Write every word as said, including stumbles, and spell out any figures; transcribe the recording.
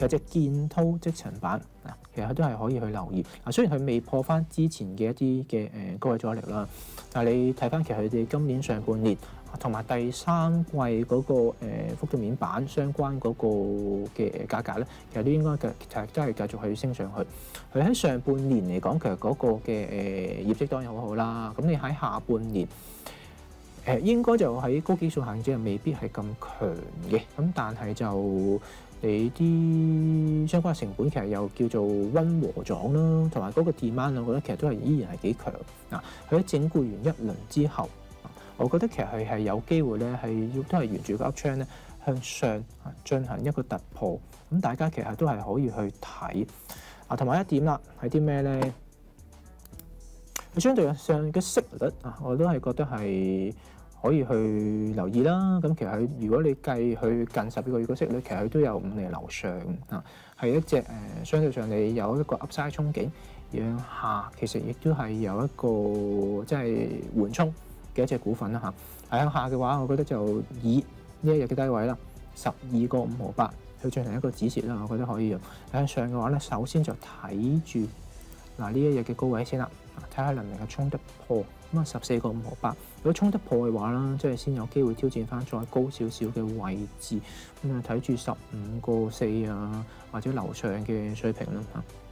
有隻建滔積塵板嗱，其實都係可以去留意嗱。雖然佢未破翻之前嘅一啲嘅誒高位阻力啦，但係你睇翻其實佢哋今年上半年同埋第三季嗰、那個誒覆蓋面板相關嗰個嘅價格咧，其實都應該嘅其實都係繼續去升上去。佢喺上半年嚟講，其實嗰個嘅誒業績當然好好啦。咁你喺下半年，誒應該就喺高基數限制未必係咁強嘅，咁但係就你啲相關成本其實又叫做溫和咗啦，同埋嗰個 demand，我覺得其實都係依然係幾強嗱。佢喺整固完一輪之後，我覺得其實佢係有機會咧係都係沿住個 uptrend 咧向上進行一個突破，咁大家其實都係可以去睇啊。同埋一點啦，係啲咩咧？佢相對上嘅息率啊，我都係覺得係可以去留意啦。咁其實佢如果你計佢近十幾個月嘅息率，其實佢都有五厘樓上啊，係一隻誒、呃、相對上你有一個 Upside 憧憬，向下其實亦都係有一個即係緩衝嘅一隻股份啦嚇。向下嘅話，我覺得就以呢一日嘅低位啦，十二個五毫八去進行一個止蝕啦，我覺得可以用。向上嘅話咧，首先就睇住嗱呢一日嘅高位先啦。睇下能唔能夠衝得破咁啊，十四個五毫八。如果衝得破嘅話啦，即係先有機會挑戰翻再高少少嘅位置。咁啊，睇住十五個四啊，或者樓上嘅水平啦嚇。